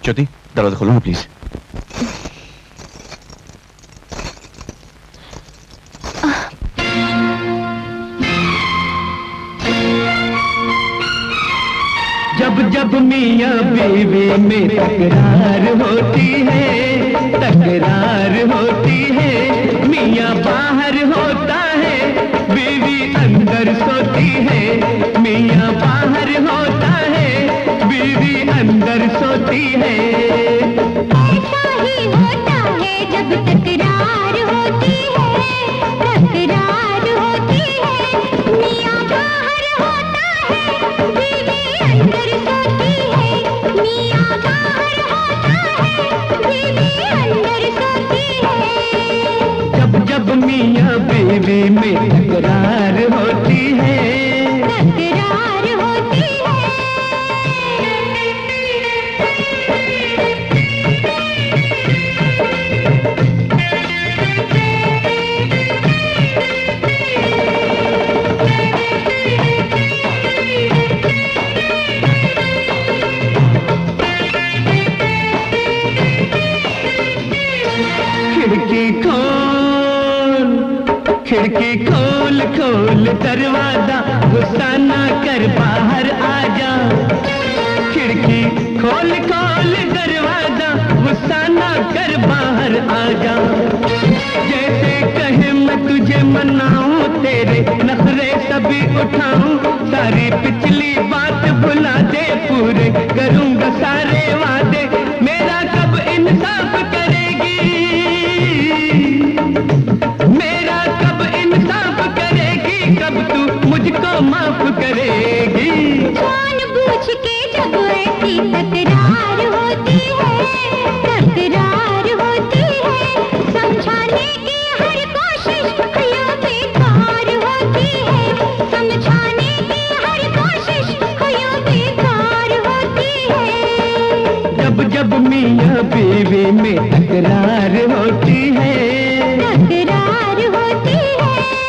ज्योति, दरवाजा खोलो ना प्लीज। जब जब मियाँ बीवी में तकरार होती है, तकरार होती है, मियाँ बाहर होता है, बीवी अंदर सोती है, मियाँ बाहर होता है, बीवी अंदर सोती है। ऐसा ही होता है जब तकरार होती है, तकरार होती है, मियाँ बाहर होता है, बीवी अंदर सोती है, मियाँ बाहर होता है, बीवी अंदर सोती है। जब जब मियाँ बीवी में तकरार होती है, तकरार होती है। खिड़की खोल खोल दरवाजा, गुस्सा ना कर बाहर आ जा। खिड़की खोल खोल दरवाजा, गुस्सा ना कर बाहर आ जा। जैसे कहे मैं तुझे मनाऊं, तेरे नखरे सभी उठाऊं, सारी पिछली बात भुला दे, पूरे करूंगा सारे वादे, मेरा कब इंसाफ करेगी, मेरा कब इंसाफ करेगी, कब तू मुझको माफ करेगी। जानबूझ के जब ऐसी तकरार होती है, तकरार होती है, समझाने की हर कोशिश यूं बेकार होती है, समझाने की हर कोशिश यूं बेकार होती है। जब जब मियाँ बीवी में तकरार होती है, तकरार होती है।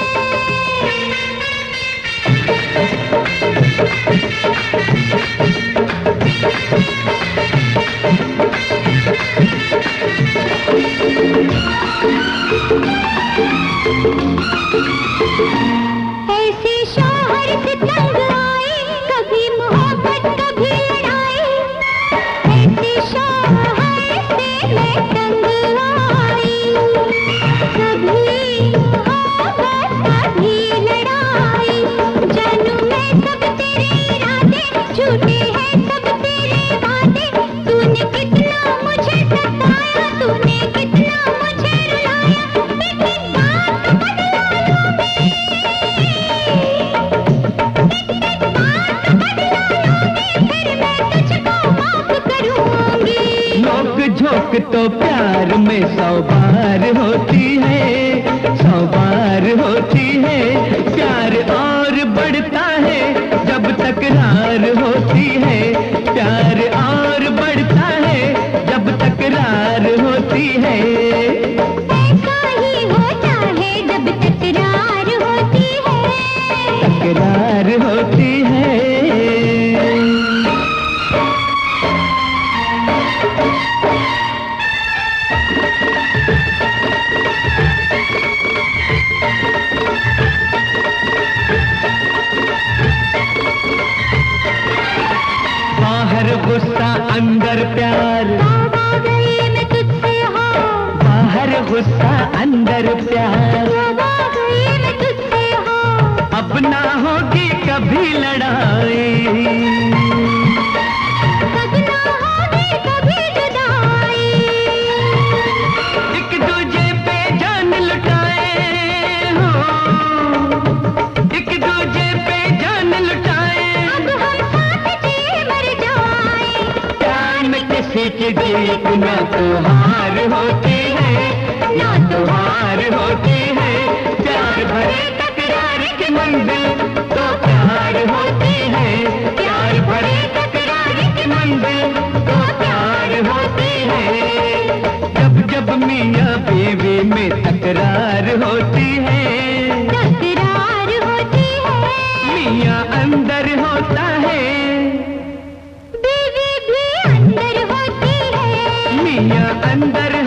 ऐसे शौहर से तंग आए, कभी मोहब्बत कभी लड़ाई, ऐसे शौहर से मैं तंग आई, कभी मोहब्बत कभी लड़ाई, जानू मैं सब तेरे इरादे, झूठे हैं सब तेरे वादे, तूने कितना मुझे सताया, तूने कितना मुझे रुलाया, लेकिन बात तो बदला लूंगी, फिर मैं तुझको माफ करूंगी। नोक झोंक तो प्यार में 100 बार होती है, 100 बार होती है, प्यार और बढ़ता है जब तकरार होती है, प्यार और बढ़ता है जब तकरार होती है। ऐसा ही होता है जब तकरार होती है, तकरार होती है। बाहर गुस्सा अंदर प्यार, बाबा गई मैं तुझसे हाँ, बाहर गुस्सा अंदर प्यार, बाबा गई मैं तुझसे हाँ, अब ना होगी कभी लड़ाई, कब ना होगी कभी जुदाई, एक दूजे पे जान लुटाए हो, एक दूजे पे जान लुटाए, अब हम साथ जी मर जाए। प्यार में किसी की जीत ना तो हार होती है, ना तो हार होती है, प्यार भरे तकरार की मंजिल तो प्यार होती है, प्यार भरे तकरार की मंजिल तो प्यार होती है। जब जब मियाँ बीवी में तकरार होती है, तकरार होती है, मियाँ अंदर होता है, बीवी भी अंदर होती अंदर